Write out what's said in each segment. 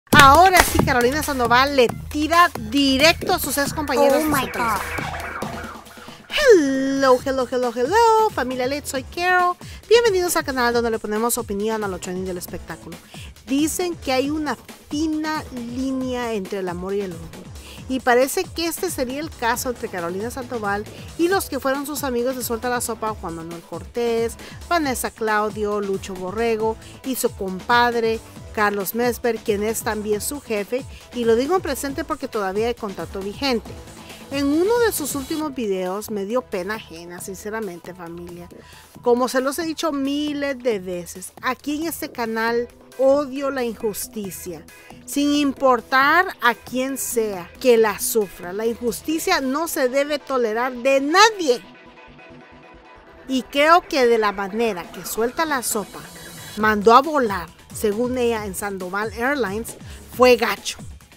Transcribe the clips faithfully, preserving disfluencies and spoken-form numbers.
Ahora sí, Carolina Sandoval le tira directo a sus ex compañeros. Oh my God. Hello, hello, hello, hello, familia L E D, soy Carol. Bienvenidos al canal donde le ponemos opinión a lo trending del espectáculo. Dicen que hay una fina línea entre el amor y el odio. Y parece que este sería el caso entre Carolina Sandoval y los que fueron sus amigos de Suelta la Sopa, Juan Manuel Cortés, Vanessa Claudio, Lucho Borrego y su compadre Carlos Mesver, quien es también su jefe, y lo digo en presente porque todavía hay contrato vigente. En uno de sus últimos videos me dio pena ajena, sinceramente, familia. Como se los he dicho miles de veces, aquí en este canal odio la injusticia, sin importar a quién sea que la sufra. La injusticia no se debe tolerar de nadie. Y creo que de la manera que Suelta la Sopa mandó a volar, según ella, en Sandoval Airlines, fue gacho.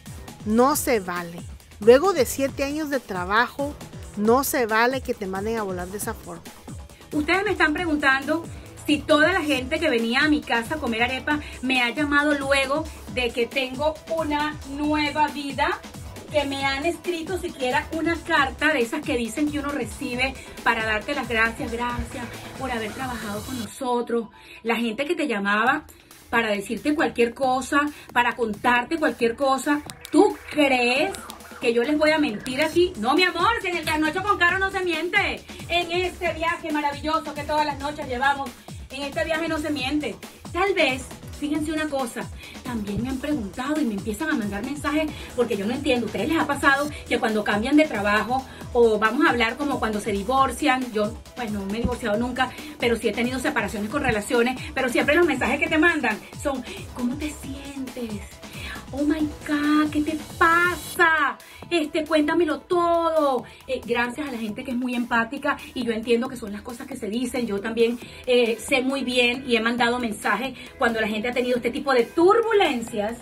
No se vale. Luego de siete años de trabajo, no se vale que te manden a volar de esa forma. Ustedes me están preguntando si toda la gente que venía a mi casa a comer arepa me ha llamado luego de que tengo una nueva vida, que me han escrito siquiera una carta de esas que dicen que uno recibe para darte las gracias, gracias por haber trabajado con nosotros. La gente que te llamaba para decirte cualquier cosa, para contarte cualquier cosa. ¿Tú crees que yo les voy a mentir aquí? No, mi amor, si en el trasnocho con Caro no se miente. En este viaje maravilloso que todas las noches llevamos, en este viaje no se miente. Tal vez, fíjense una cosa, también me han preguntado y me empiezan a mandar mensajes porque yo no entiendo. ¿A ustedes les ha pasado que cuando cambian de trabajo, o vamos a hablar como cuando se divorcian? Yo, pues no me he divorciado nunca, pero sí he tenido separaciones con relaciones, pero siempre los mensajes que te mandan son: ¿cómo te sientes? Oh my God, ¿qué te pasa? Este, cuéntamelo todo. Eh, gracias a la gente que es muy empática, y yo entiendo que son las cosas que se dicen. Yo también eh, sé muy bien y he mandado mensajes cuando la gente ha tenido este tipo de turbulencias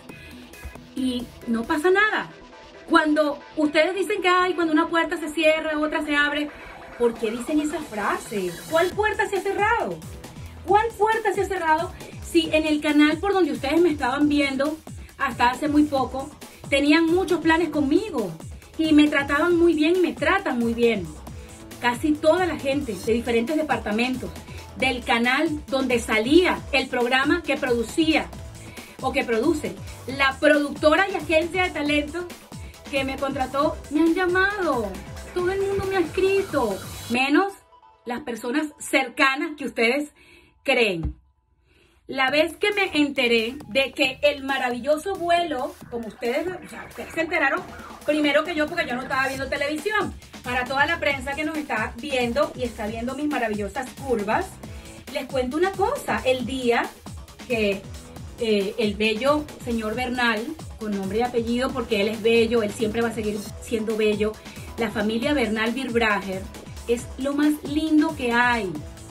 y no pasa nada. Cuando ustedes dicen que hay, cuando una puerta se cierra, otra se abre, ¿por qué dicen esa frase? ¿Cuál puerta se ha cerrado? ¿Cuál puerta se ha cerrado? Si en el canal por donde ustedes me estaban viendo hasta hace muy poco, tenían muchos planes conmigo y me trataban muy bien y me tratan muy bien. Casi toda la gente de diferentes departamentos del canal donde salía el programa que producía o que produce la productora y agencia de talento que me contrató, me han llamado. Todo el mundo me ha escrito, menos las personas cercanas que ustedes creen. La vez que me enteré de que el maravilloso vuelo, como ustedes, o sea, ustedes se enteraron primero que yo, porque yo no estaba viendo televisión. Para toda la prensa que nos está viendo y está viendo mis maravillosas curvas, les cuento una cosa. El día que eh, el bello señor Bernal, con nombre y apellido porque él es bello, él siempre va a seguir siendo bello, la familia Bernal Birbracher es lo más lindo que hay.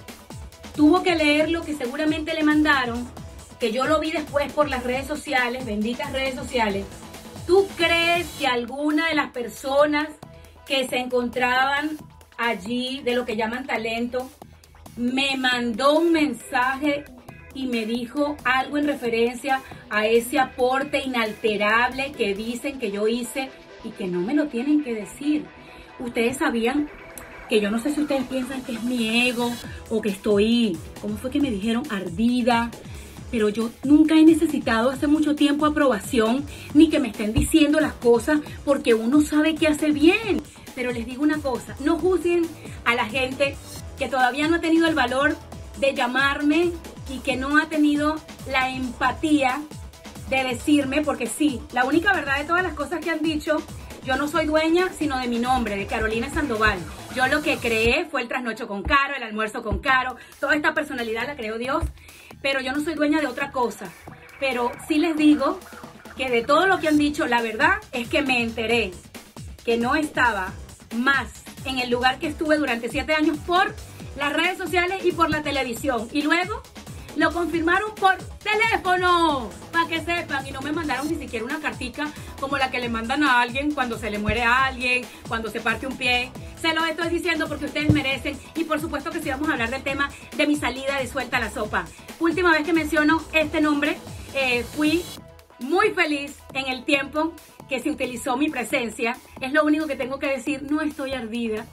Tuvo que leer lo que seguramente le mandaron, que yo lo vi después por las redes sociales, benditas redes sociales. ¿Tú crees que alguna de las personas que se encontraban allí, de lo que llaman talento, me mandó un mensaje y me dijo algo en referencia a ese aporte inalterable que dicen que yo hice y que no me lo tienen que decir? Ustedes sabían que yo no sé si ustedes piensan que es mi ego o que estoy, ¿cómo fue que me dijeron? Ardida. Pero yo nunca he necesitado hace mucho tiempo aprobación, ni que me estén diciendo las cosas, porque uno sabe que hace bien. Pero les digo una cosa, no juzguen a la gente que todavía no ha tenido el valor de llamarme y que no ha tenido la empatía de decirme, porque sí, la única verdad de todas las cosas que han dicho, yo no soy dueña sino de mi nombre, de Carolina Sandoval. Yo lo que creé fue el trasnocho con Caro, el almuerzo con Caro, toda esta personalidad la creó Dios, pero yo no soy dueña de otra cosa. Pero sí les digo que de todo lo que han dicho, la verdad es que me enteré que no estaba más en el lugar que estuve durante siete años por las redes sociales y por la televisión. Y luego lo confirmaron por teléfono, para que sepan, y no me mandaron ni siquiera una cartica como la que le mandan a alguien cuando se le muere a alguien, cuando se parte un pie. Se lo estoy diciendo porque ustedes merecen, y por supuesto que sí vamos a hablar del tema de mi salida de Suelta la Sopa. Última vez que menciono este nombre, eh, fui muy feliz en el tiempo que se utilizó mi presencia. Es lo único que tengo que decir, no estoy ardida.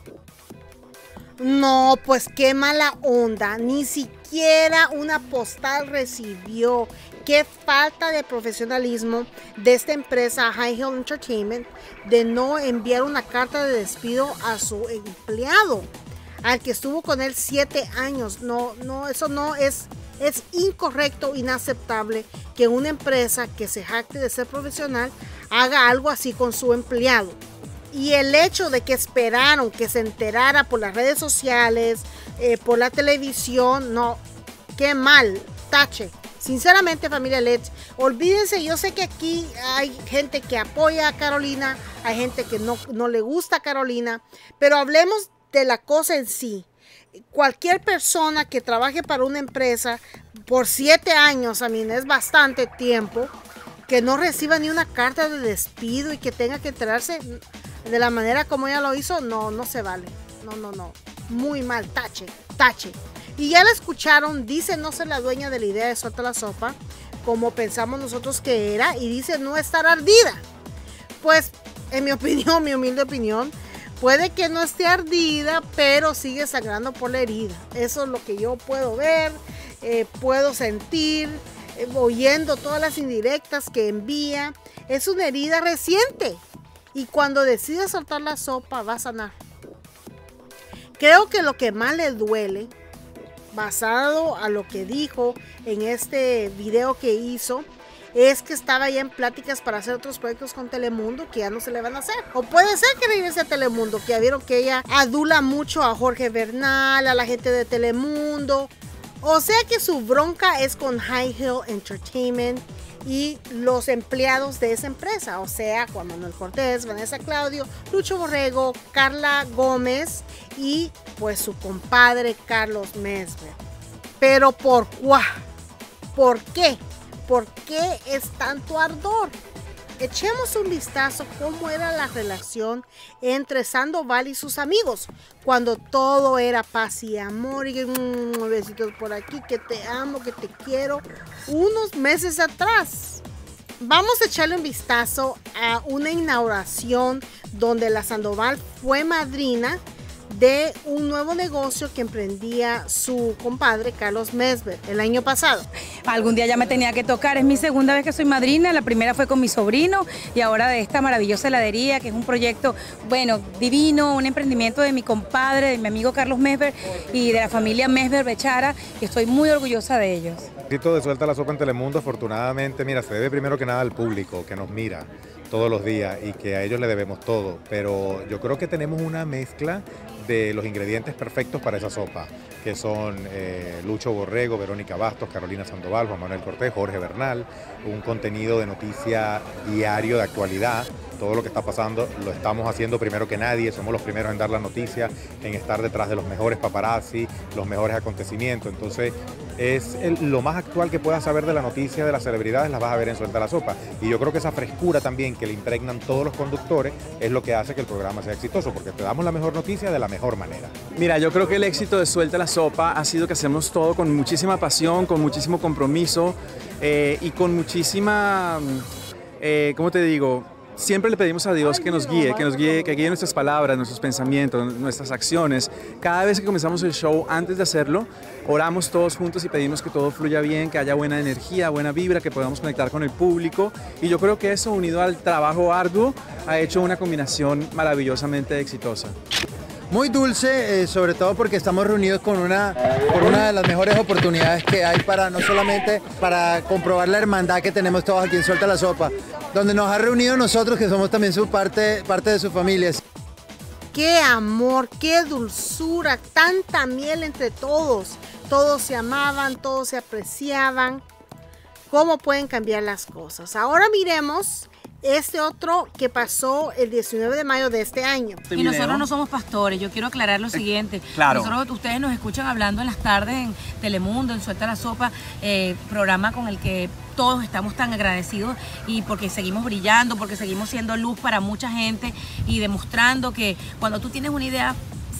No, pues qué mala onda, ni siquiera una postal recibió. Qué falta de profesionalismo de esta empresa High Hill Entertainment de no enviar una carta de despido a su empleado, al que estuvo con él siete años. No, no, eso no es, es incorrecto, inaceptable que una empresa que se jacte de ser profesional haga algo así con su empleado. Y el hecho de que esperaron que se enterara por las redes sociales, eh, por la televisión, no, qué mal, tache. Sinceramente, familia Let's, olvídense, yo sé que aquí hay gente que apoya a Carolina, hay gente que no, no le gusta a Carolina, pero hablemos de la cosa en sí. Cualquier persona que trabaje para una empresa por siete años, a mí es bastante tiempo, que no reciba ni una carta de despido y que tenga que enterarse de la manera como ella lo hizo, no, no se vale. No, no, no. Muy mal, tache, tache. Y ya la escucharon, dice no ser la dueña de la idea de Suelta la Sopa, como pensamos nosotros que era, y dice no estar ardida. Pues, en mi opinión, mi humilde opinión, puede que no esté ardida, pero sigue sangrando por la herida. Eso es lo que yo puedo ver, eh, puedo sentir, eh, oyendo todas las indirectas que envía. Es una herida reciente. Y cuando decide soltar la sopa, va a sanar. Creo que lo que más le duele, basado a lo que dijo en este video que hizo, es que estaba ya en pláticas para hacer otros proyectos con Telemundo que ya no se le van a hacer. O puede ser que regrese a Telemundo, que ya vieron que ella adula mucho a Jorge Bernal, a la gente de Telemundo. O sea que su bronca es con High Hill Entertainment y los empleados de esa empresa, o sea, Juan Manuel Cortés, Vanessa Claudio, Lucho Borrego, Carla Gómez y pues su compadre Carlos Mesver. Pero ¿por cuá? ¿Por qué? ¿Por qué es tanto ardor? Echemos un vistazo cómo era la relación entre Sandoval y sus amigos cuando todo era paz y amor y mmm, besitos por aquí, que te amo, que te quiero, unos meses atrás. Vamos a echarle un vistazo a una inauguración donde la Sandoval fue madrina de un nuevo negocio que emprendía su compadre Carlos Mesver el año pasado. Algún día ya me tenía que tocar, es mi segunda vez que soy madrina, la primera fue con mi sobrino y ahora de esta maravillosa heladería que es un proyecto, bueno, divino, un emprendimiento de mi compadre, de mi amigo Carlos Mesver y de la familia Mesver Bechara, y estoy muy orgullosa de ellos. El éxito de Suelta la Sopa en Telemundo, afortunadamente, mira, se debe primero que nada al público que nos mira todos los días y que a ellos le debemos todo, pero yo creo que tenemos una mezcla de los ingredientes perfectos para esa sopa, que son eh, Lucho Borrego, Verónica Bastos, Carolina Sandoval, Juan Manuel Cortés, Jorge Bernal, un contenido de noticia diario de actualidad. Todo lo que está pasando lo estamos haciendo primero que nadie, somos los primeros en dar la noticia, en estar detrás de los mejores paparazzi, los mejores acontecimientos. Entonces es el, lo más actual que puedas saber de la noticia de las celebridades, las vas a ver en Suelta la Sopa. Y yo creo que esa frescura también que le impregnan todos los conductores es lo que hace que el programa sea exitoso, porque te damos la mejor noticia de la mejor manera. Mira, yo creo que el éxito de Suelta la Sopa ha sido que hacemos todo con muchísima pasión, con muchísimo compromiso eh, y con muchísima, eh, ¿cómo te digo? Siempre le pedimos a Dios que nos guíe, que nos guíe, que guíe nuestras palabras, nuestros pensamientos, nuestras acciones. Cada vez que comenzamos el show, antes de hacerlo, oramos todos juntos y pedimos que todo fluya bien, que haya buena energía, buena vibra, que podamos conectar con el público. Y yo creo que eso, unido al trabajo arduo, ha hecho una combinación maravillosamente exitosa. Muy dulce, eh, sobre todo porque estamos reunidos con una, con una de las mejores oportunidades que hay para no solamente para comprobar la hermandad que tenemos todos aquí en Suelta la Sopa, donde nos ha reunido nosotros que somos también su parte, parte de su familia. Qué amor, qué dulzura, tanta miel entre todos. Todos se amaban, todos se apreciaban. ¿Cómo pueden cambiar las cosas? Ahora miremos este otro que pasó el diecinueve de mayo de este año. Y nosotros no somos pastores, yo quiero aclarar lo siguiente. Claro. Nosotros, ustedes nos escuchan hablando en las tardes en Telemundo, en Suelta la Sopa, eh, programa con el que todos estamos tan agradecidos y porque seguimos brillando, porque seguimos siendo luz para mucha gente y demostrando que cuando tú tienes una idea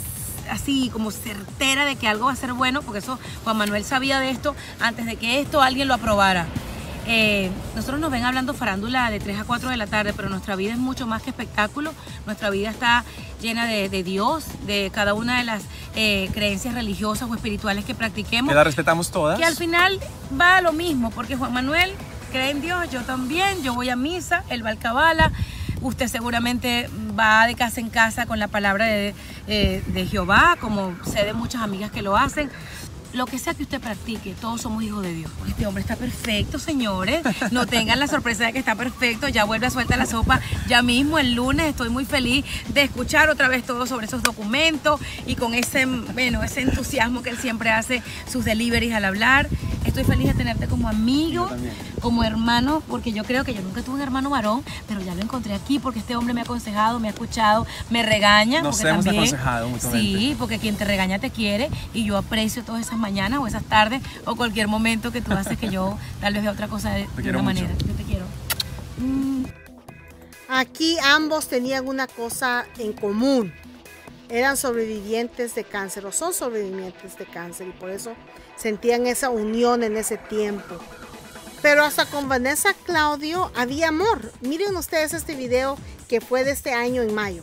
así como certera de que algo va a ser bueno, porque eso Juan Manuel sabía de esto antes de que esto alguien lo aprobara. Eh, nosotros nos ven hablando farándula de tres a cuatro de la tarde, pero nuestra vida es mucho más que espectáculo. Nuestra vida está llena de, de Dios, de cada una de las eh, creencias religiosas o espirituales que practiquemos. Que la respetamos todas. Que al final va a lo mismo, porque Juan Manuel cree en Dios, yo también, yo voy a misa, él va al Cabala, usted seguramente va de casa en casa con la palabra de, eh, de Jehová, como sé de muchas amigas que lo hacen. Lo que sea que usted practique, todos somos hijos de Dios. Este hombre está perfecto, señores. No tengan la sorpresa de que está perfecto. Ya vuelve a suelta la sopa ya mismo el lunes. Estoy muy feliz de escuchar otra vez todo sobre esos documentos y con ese, bueno, ese entusiasmo que él siempre hace sus deliveries al hablar. Estoy feliz de tenerte como amigo, como hermano, porque yo creo que yo nunca tuve un hermano varón, pero ya lo encontré aquí porque este hombre me ha aconsejado, me ha escuchado, me regaña. Nos porque hemos también, aconsejado mutuamente. Sí, porque quien te regaña te quiere y yo aprecio todas esas mañanas o esas tardes o cualquier momento que tú haces que yo tal vez vea otra cosa de, de una manera. Yo te quiero. Mm. Aquí ambos tenían una cosa en común. Eran sobrevivientes de cáncer o son sobrevivientes de cáncer y por eso sentían esa unión en ese tiempo. Pero hasta con Vanessa Claudio había amor. Miren ustedes este video que fue de este año en mayo.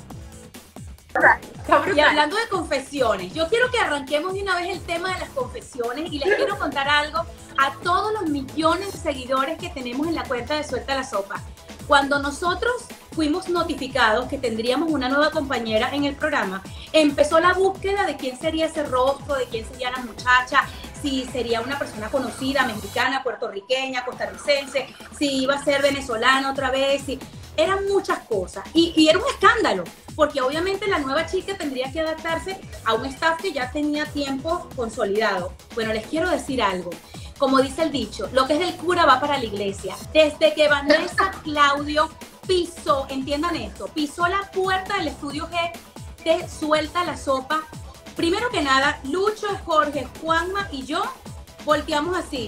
Y hablando de confesiones, yo quiero que arranquemos de una vez el tema de las confesiones y les quiero contar algo a todos los millones de seguidores que tenemos en la cuenta de Suelta la Sopa. Cuando nosotros fuimos notificados que tendríamos una nueva compañera en el programa, empezó la búsqueda de quién sería ese rostro, de quién sería la muchacha, si sería una persona conocida, mexicana, puertorriqueña, costarricense, si iba a ser venezolana otra vez, si... eran muchas cosas y, y era un escándalo, porque obviamente la nueva chica tendría que adaptarse a un staff que ya tenía tiempo consolidado. Bueno, les quiero decir algo. Como dice el dicho, lo que es del cura va para la iglesia. Desde que Vanessa Claudio pisó, entiendan esto, pisó la puerta del estudio G de Suelta la Sopa, primero que nada, Lucho, Jorge, Juanma y yo volteamos así.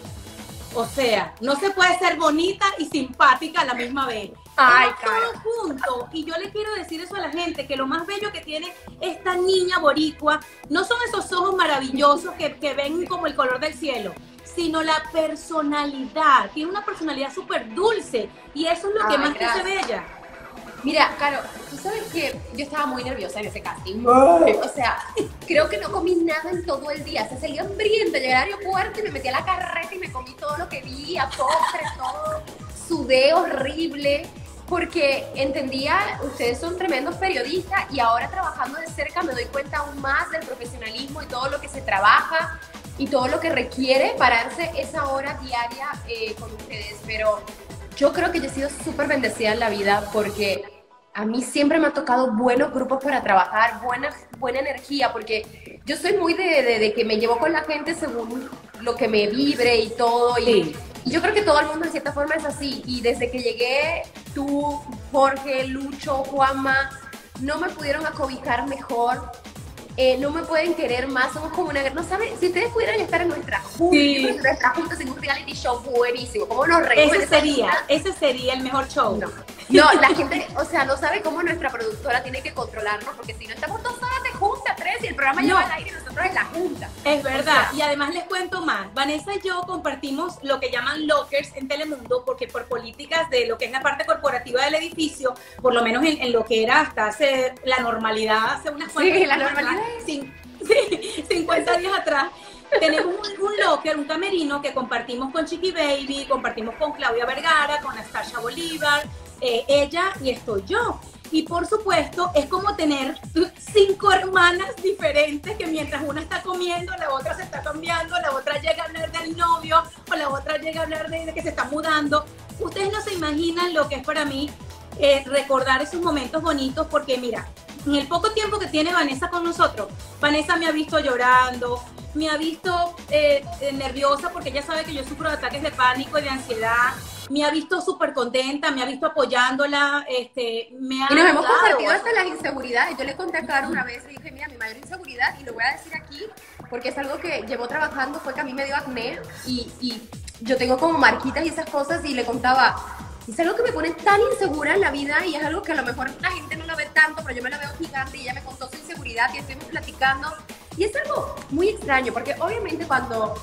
O sea, no se puede ser bonita y simpática a la misma vez. Ay, todo junto. Y yo le quiero decir eso a la gente, que lo más bello que tiene esta niña boricua no son esos ojos maravillosos que, que ven como el color del cielo, sino la personalidad. Tiene una personalidad súper dulce y eso es lo que Ay, más te hace gracias. bella. Mira, Caro, tú sabes que yo estaba muy nerviosa en ese casting. O sea, creo que no comí nada en todo el día. O sea, salí hambrienta, llegué al aeropuerto y me metí a la carreta y me comí todo lo que vi, a postres, todo. Sudé horrible, porque entendía, ustedes son tremendos periodistas y ahora trabajando de cerca me doy cuenta aún más del profesionalismo y todo lo que se trabaja y todo lo que requiere pararse esa hora diaria eh, con ustedes. Pero yo creo que yo he sido súper bendecida en la vida porque a mí siempre me ha tocado buenos grupos para trabajar, buena, buena energía, porque yo soy muy de, de, de que me llevo con la gente según lo que me vibre y todo. Y, Sí. y yo creo que todo el mundo en cierta forma es así. Y desde que llegué, tú, Jorge, Lucho, Juanma, no me pudieron acobijar mejor. Eh, no me pueden querer más, somos como una... No saben, si ustedes pudieran estar en nuestra junta, Sí. en nuestra junta en un reality show buenísimo, cómo nos reímos. en Ese esa sería, junta. ese sería el mejor show. No. No, la gente, o sea, no sabe cómo nuestra productora tiene que controlarnos, porque si no estamos dos horas de junta, tres, y el programa No. lleva al aire y nosotros en la junta. Es verdad, O sea, y además les cuento más. Vanessa y yo compartimos lo que llaman lockers en Telemundo, porque por políticas de lo que es la parte corporativa del edificio, por lo menos en, en lo que era hasta hace la normalidad, hace unas cuantas Sí, la semanas normalidad atrás, cin- sí, cincuenta días atrás, tenemos un, un locker, un camerino que compartimos con Chiqui Baby, compartimos con Claudia Vergara, con Nastasia Bolívar, eh, ella y estoy yo. Y por supuesto, es como tener cinco hermanas diferentes que mientras una está comiendo, la otra se está cambiando, la otra llega a hablar del novio, o la otra llega a hablar de, de que se está mudando. Ustedes no se imaginan lo que es para mí eh, recordar esos momentos bonitos, porque mira, en el poco tiempo que tiene Vanessa con nosotros, Vanessa me ha visto llorando, me ha visto eh, eh, nerviosa porque ella sabe que yo sufro de ataques de pánico y de ansiedad, me ha visto súper contenta, me ha visto apoyándola, este, me ha y nos hemos ayudado. compartido hasta las inseguridades. Yo le conté a Caro una vez y dije, mira, mi mayor inseguridad, y lo voy a decir aquí, porque es algo que llevo trabajando, fue que a mí me dio acné y, y yo tengo como marquitas y esas cosas, y le contaba, es algo que me pone tan insegura en la vida y es algo que a lo mejor la gente no lo ve tanto, pero yo me la veo gigante, y ella me contó su inseguridad y estuvimos platicando. Y es algo muy extraño, porque obviamente cuando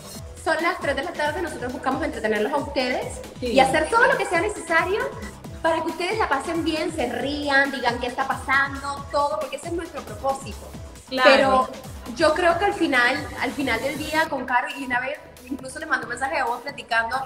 son las tres de la tarde, nosotros buscamos entretenerlos a ustedes Sí. y hacer todo lo que sea necesario para que ustedes la pasen bien, se rían, digan qué está pasando, todo, porque ese es nuestro propósito. Claro. Pero yo creo que al final, al final del día con Caro, y una vez incluso le mandé un mensaje a vos platicando,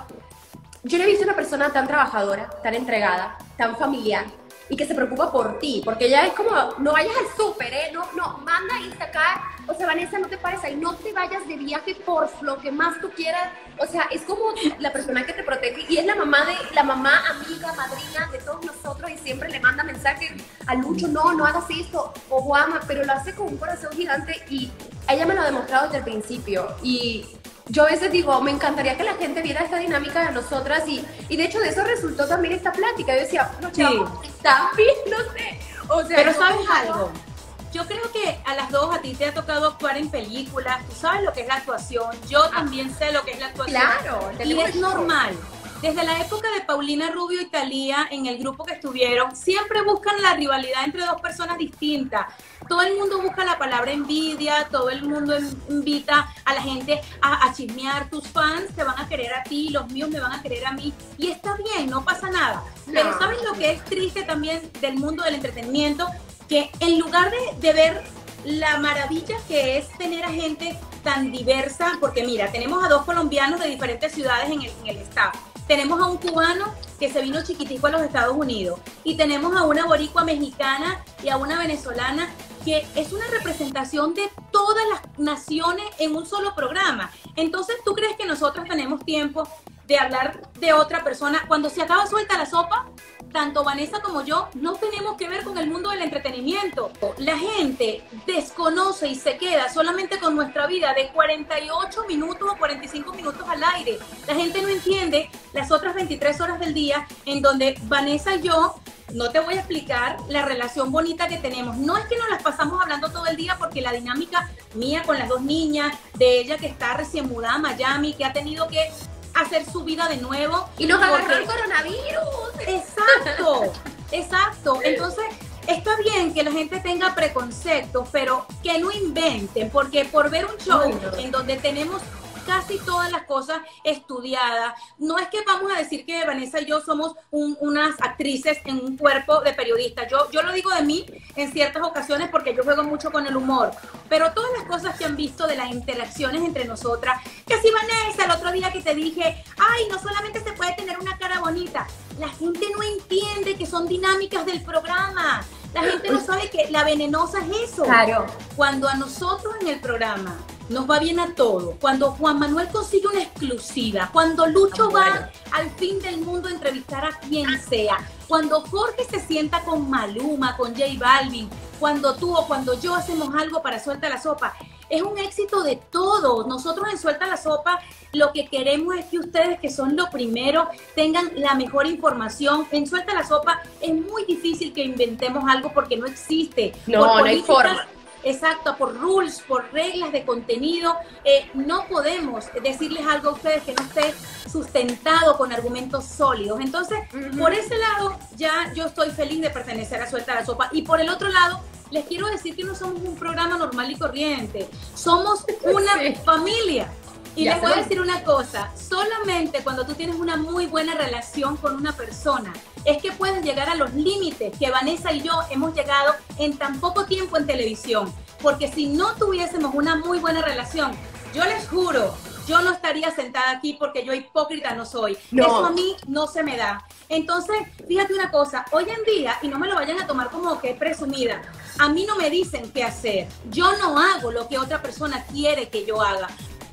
yo no he visto una persona tan trabajadora, tan entregada, tan familiar y que se preocupa por ti, porque ella es como, no vayas al súper, ¿eh? No, no, manda y sacar, o sea, Vanessa, no te pares ahí, no te vayas de viaje por lo que más tú quieras, o sea, es como la persona que te protege y es la mamá de, la mamá, amiga, madrina de todos nosotros y siempre le manda mensajes a Lucho, no, no hagas esto, o Juama, pero lo hace con un corazón gigante y ella me lo ha demostrado desde el principio y yo a veces digo, me encantaría que la gente viera esta dinámica de nosotras y, y de hecho de eso resultó también esta plática. Yo decía, no, chavos, están bien, no sé. O sea, Pero yo ¿sabes pensaba- algo? Yo creo que a las dos a ti te ha tocado actuar en películas, tú sabes lo que es la actuación, yo también sé lo que es la actuación. Claro, Y tenemos es el show. normal. Desde la época de Paulina Rubio y Thalía, en el grupo que estuvieron, siempre buscan la rivalidad entre dos personas distintas. Todo el mundo busca la palabra envidia, todo el mundo invita a la gente a, a chismear. Tus fans te van a querer a ti, los míos me van a querer a mí. Y está bien, no pasa nada. Pero No. ¿sabes lo que es triste también del mundo del entretenimiento? Que en lugar de, de ver la maravilla que es tener a gente tan diversa, porque mira, tenemos a dos colombianos de diferentes ciudades en el, en el staff. Tenemos a un cubano que se vino chiquitico a los Estados Unidos y tenemos a una boricua mexicana y a una venezolana que es una representación de todas las naciones en un solo programa. Entonces, ¿tú crees que nosotros tenemos tiempo de hablar de otra persona? Cuando se acaba Suelta la Sopa, tanto Vanessa como yo no tenemos que ver con el mundo del entretenimiento. La gente desconoce y se queda solamente con nuestra vida de cuarenta y ocho minutos o cuarenta y cinco minutos al aire. La gente no entiende las otras veintitrés horas del día en donde Vanessa y yo, no te voy a explicar la relación bonita que tenemos. No es que nos las pasamos hablando todo el día porque la dinámica mía con las dos niñas, de ella que está recién mudada a Miami, que ha tenido que hacer su vida de nuevo. Y nos agarró porque- el coronavirus. Exacto, exacto. Entonces, está bien que la gente tenga preconceptos, pero que no inventen, porque por ver un show Ay, no. en donde tenemos casi todas las cosas estudiadas, no es que vamos a decir que Vanessa y yo somos un- unas actrices en un cuerpo de periodistas. Yo, yo lo digo de mí en ciertas ocasiones porque yo juego mucho con el humor, pero todas las cosas que han visto de las interacciones entre nosotras, que si Vanessa, el otro día que te dije, ay, no solamente se puede tener una cara bonita, la gente no entiende que son dinámicas del programa. La gente no sabe que la venenosa es eso. Claro. Cuando a nosotros en el programa nos va bien a todo, cuando Juan Manuel consigue una exclusiva, cuando Lucho Ah, bueno. va al fin del mundo a entrevistar a quien sea, cuando Jorge se sienta con Maluma, con J Balvin, cuando tú o cuando yo hacemos algo para Suelta la Sopa, es un éxito de todos. Nosotros en Suelta la Sopa lo que queremos es que ustedes, que son lo primero, tengan la mejor información. En Suelta la Sopa es muy difícil que inventemos algo porque no existe. No, Por no hay políticas- forma. Exacto, por rules, por reglas de contenido, eh, no podemos decirles algo a ustedes que no esté sustentado con argumentos sólidos. Entonces, por ese lado, ya yo estoy feliz de pertenecer a Suelta la Sopa. Y por el otro lado, les quiero decir que no somos un programa normal y corriente, somos una Sí. familia. Y Ya les voy a sé. decir una cosa, solamente cuando tú tienes una muy buena relación con una persona, es que puedes llegar a los límites que Vanessa y yo hemos llegado en tan poco tiempo en televisión. Porque si no tuviésemos una muy buena relación, yo les juro, yo no estaría sentada aquí porque yo hipócrita no soy. No. Eso a mí no se me da. Entonces, fíjate una cosa, hoy en día, y no me lo vayan a tomar como que presumida, a mí no me dicen qué hacer. Yo no hago lo que otra persona quiere que yo haga.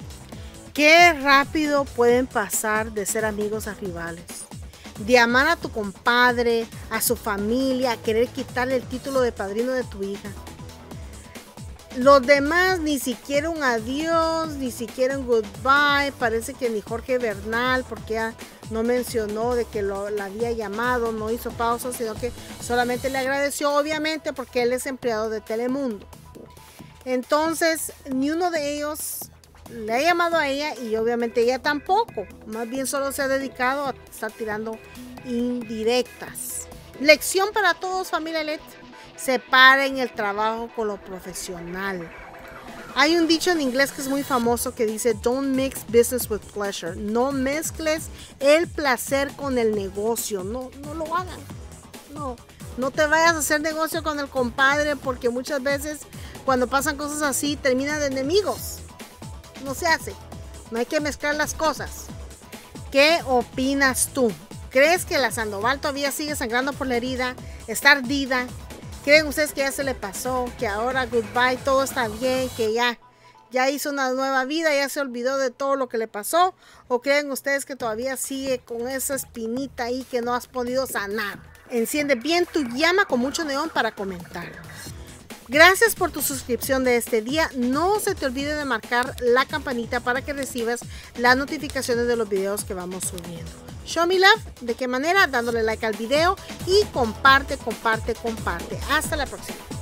Qué rápido pueden pasar de ser amigos a rivales. De amar a tu compadre, a su familia, a querer quitarle el título de padrino de tu hija. Los demás ni siquiera un adiós, ni siquiera un goodbye. Parece que ni Jorge Bernal, porque ya no mencionó de que lo, la había llamado, no hizo pausa, sino que solamente le agradeció, obviamente, porque él es empleado de Telemundo. Entonces, ni uno de ellos le ha llamado a ella y obviamente ella tampoco. Más bien solo se ha dedicado a estar tirando indirectas. Lección para todos, familia L E T. Separen el trabajo con lo profesional. Hay un dicho en inglés que es muy famoso que dice don't mix business with pleasure. No mezcles el placer con el negocio. No, no lo hagan. No, no te vayas a hacer negocio con el compadre porque muchas veces cuando pasan cosas así terminan de enemigos. No se hace. No hay que mezclar las cosas. ¿Qué opinas tú? ¿Crees que la Sandoval todavía sigue sangrando por la herida? ¿Está ardida? ¿Creen ustedes que ya se le pasó? Que ahora goodbye, todo está bien, que ya, ya hizo una nueva vida, ya se olvidó de todo lo que le pasó? ¿O creen ustedes que todavía sigue con esa espinita ahí que no has podido sanar? Enciende bien tu llama con mucho neón para comentar. Gracias por tu suscripción de este día. No se te olvide de marcar la campanita para que recibas las notificaciones de los videos que vamos subiendo. Show me love. ¿De qué manera? Dándole like al video y comparte, comparte, comparte. Hasta la próxima.